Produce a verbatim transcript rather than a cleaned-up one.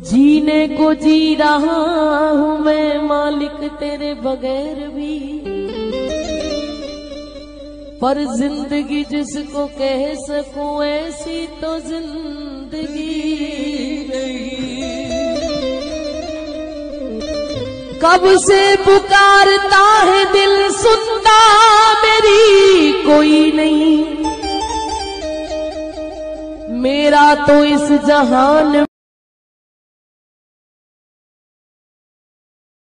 जीने को जी रहा हूँ मैं मालिक तेरे बगैर भी, पर जिंदगी जिसको कह सकूं ऐसी तो जिंदगी नहीं। कब से पुकारता है दिल सुनता मेरी कोई नहीं, मेरा तो इस जहान